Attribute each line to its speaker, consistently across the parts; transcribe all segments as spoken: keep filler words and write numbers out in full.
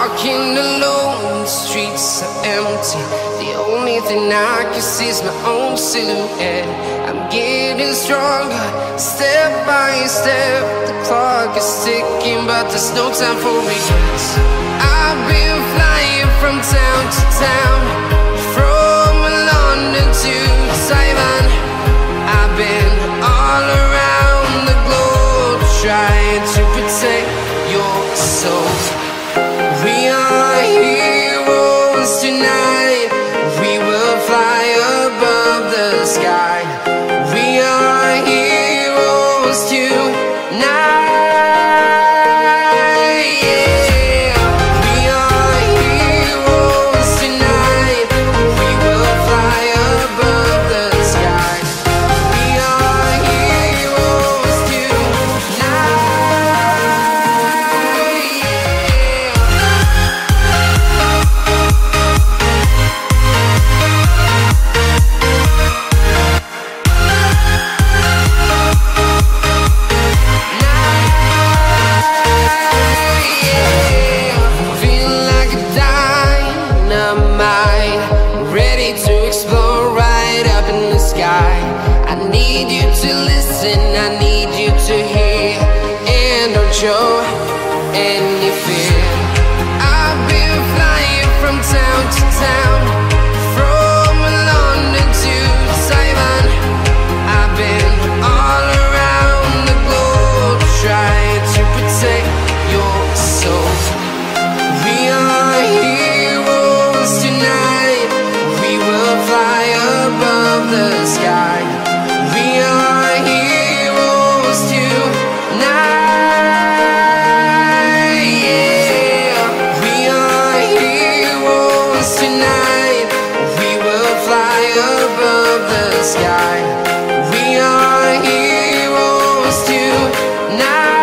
Speaker 1: walking alone, the streets are empty. The only thing I can see is my own silhouette. I'm getting stronger, step by step. The clock is ticking, but there's no time for regrets. I've been flying from town to town, from London to Taiwan. I've been all around the globe, trying to protect your soul. We are heroes tonight. We will fly above the sky. We are heroes tonight. I need you to listen, I need you to hear, and don't show any fear. I've been flying from town to town, from London to Taiwan. I've been all around the globe, trying to protect your soul. We are heroes tonight. We will fly above the sky. We are heroes tonight, yeah. We are heroes tonight. We will fly above the sky. We are heroes tonight.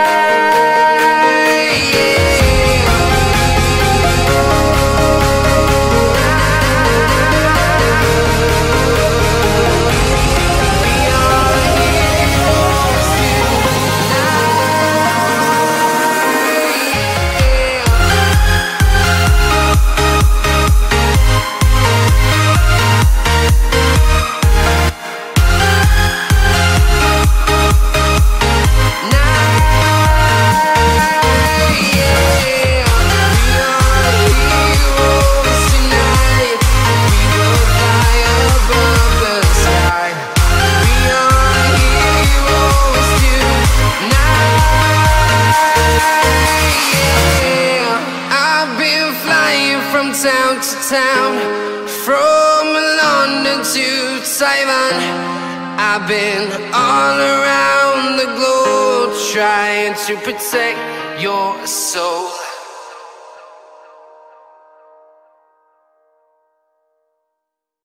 Speaker 1: Town to town, from London to Taiwan. I've been all around the globe, trying to protect your soul.